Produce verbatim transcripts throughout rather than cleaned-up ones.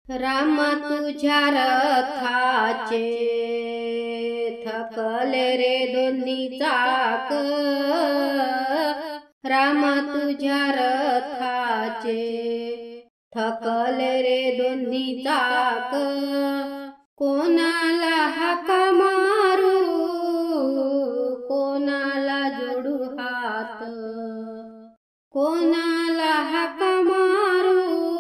राम तुझ्या रथाचे थकले रे दोन्ही चाक। राम तुझ्या रथाचे थकले रे दोन्ही चाक। कोणाला हाका मारू, कोणाला जोडू हात, कोणाला हाका मारू,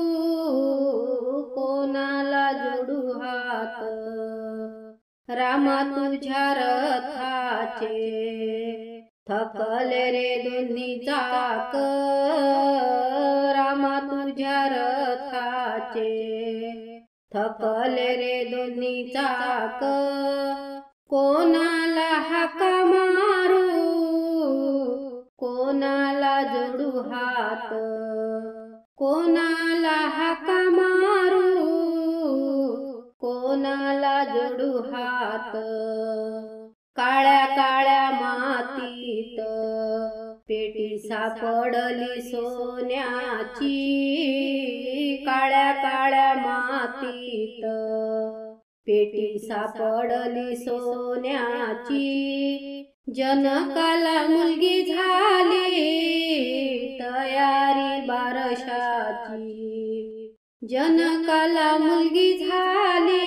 कोणाला जोडू हात। राम तुझ्या रथाचे थकले रे दोन्ही चाक। राम तुझ्या रथाचे थकले रे दोन्ही चाक। कोणाला हाका मारू, कोणाला जोडू हात, कोणाला हाका मारू, कोणाला जोडू हात। काळ्या काळ्या मातीत पेटी सापडली सोन्याची। काळ्या काळ्या मातीत पेटी सापडली सोन्याची। जनकाला मुलगी झाली तयारी बारशाची। जनकाला मुलगी झाली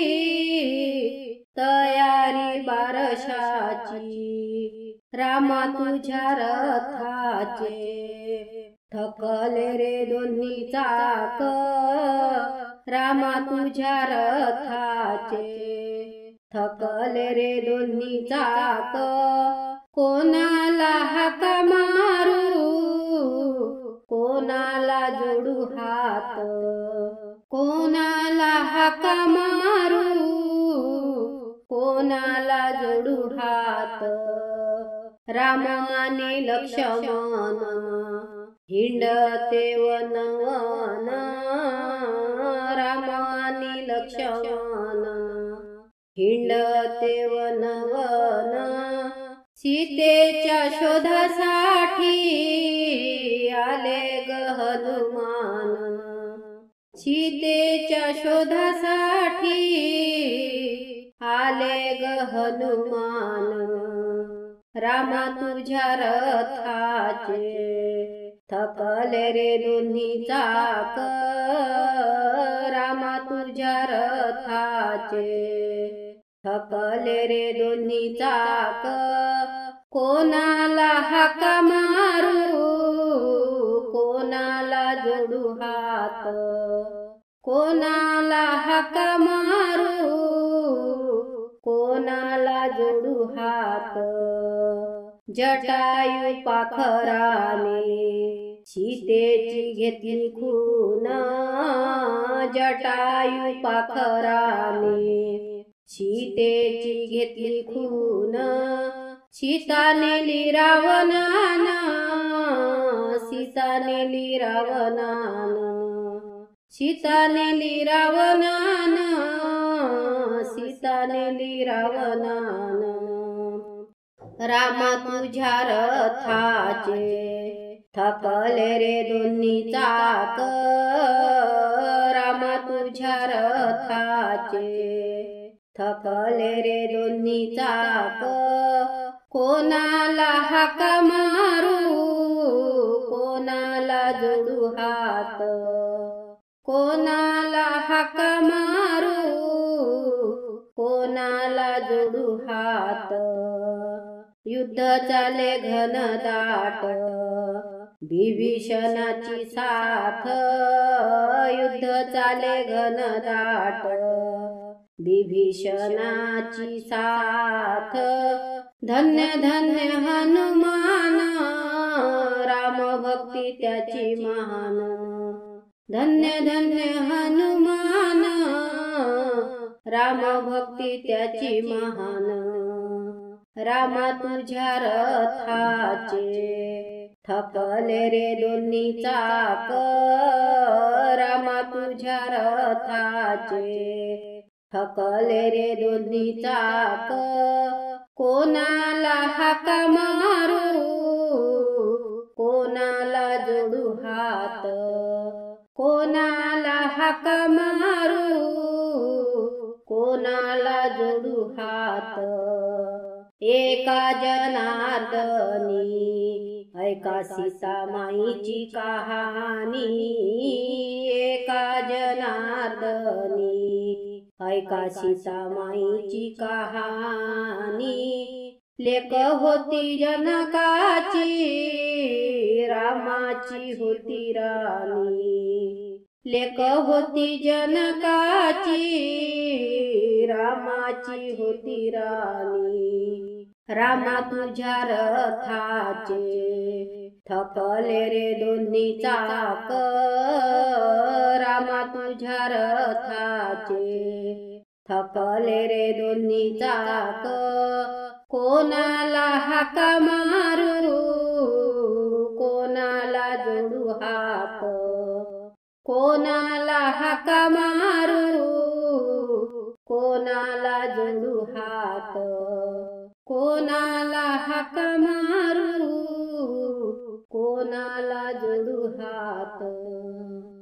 तयारी बारशाची। राम तुझ्या रथाचे थकले रे दोन्ही चाक। राम तुझ्या रथाचे थकले रे दोन्ही चाक। कोणाला हाका मारू, कोणाला जोडू हात, कोणाला हाका मारू, कोणाला जोडू हात। राम आणि लक्ष्मण हिंडते वन वन। राम आणि लक्ष्मण हिंडते वन वन। सीतेच्या शोधासाठी आले ग हनुमान। सीतेच्या शोधासाठी आले ग हनुमान। राम तुझ्या रथाचे थकले रे दोन्ही चाक। राम तुझ्या रथाचे थकले रे दोन्ही चाक। कोणाला हाका मारू, कोणाला जोडू हात, कोणाला हाका मारू, कोणाला जोडू हात। जटायू पाखराने सीतेची घेतली खून। जटायू पाखराने सीतेची घेतली खून। सीता नेली रावणानं, सीता नेली रावणानं, सीता नेली रावणानं, सीता नेली रावणानं। राम तुझ्या रथाचे थकले रे दोन्ही चाक। राम तुझ्या रथाचे थकले रे दोन्ही चाक। कोणाला हाका मारू, कोणाला जोडू हात, कोणाला हाका मारू, कोणाला जोडू हात। युद्ध चाले घनदाट विभीषणाची साथ। युद्ध चाले घनदाट विभीषणाची साथ। धन्य धन्य हनुमान राम भक्ती त्याची महान। धन्य धन्य हनुमान राम भक्ती त्याची महान। राम तुझ्या रथाचे थकले रे दोन्ही चाक। राम तुझ्या रथाचे थकले रे दोन्ही चाक। कोणाला हाका मारू, कोणाला जोडू हात, कोणाला हाका मारू, एका जनार्दनी ऐका सीतामाईची कहाणी, एका जनार्दनी ऐका सीतामाईची कहाणी। लेक होती जनकाची रामाची होती राणी, लेक होती जनकाची रामाची होती राणी। रामा तुझ्या रथाचे थकले रे दोन्ही चाक, रामा तुझ्या रथाचे थकले रे दोन्ही चाक। कोणाला हाका मारू कोणाला जोडू हात, कोणाला हाका मारू कोणाला जोडू हात, कोणाला हाका मारू कोणाला जोडू हात।